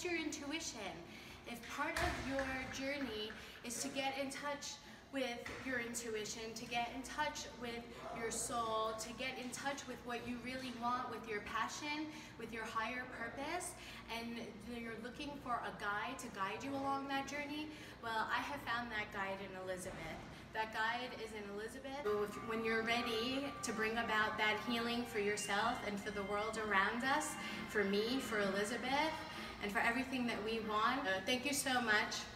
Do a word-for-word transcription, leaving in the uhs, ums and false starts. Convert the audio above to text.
trust your intuition. If part of your journey is to get in touch with your intuition, to get in touch with your soul, to get in touch with what you really want, with your passion, with your higher purpose, and you're looking for a guide to guide you along that journey, well, I have found that guide in Elizabeth. That guide is in Elizabeth. So if, when you're ready to bring about that healing for yourself and for the world around us, for me, for Elizabeth, and for everything that we want, uh, thank you so much